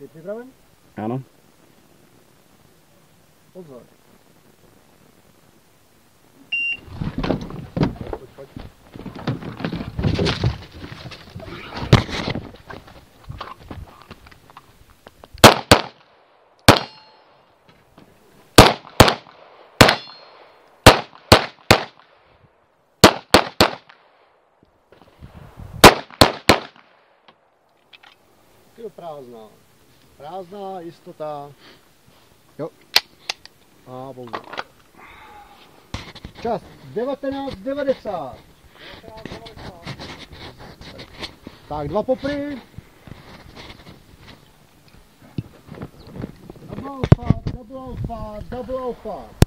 Jsi připraven? Ano. Pozor. Pojď. Jo, prázdná. Prázdná jistota. Jo. A pouze. Čas 19:90. Tak, 2 popry. Double alpha.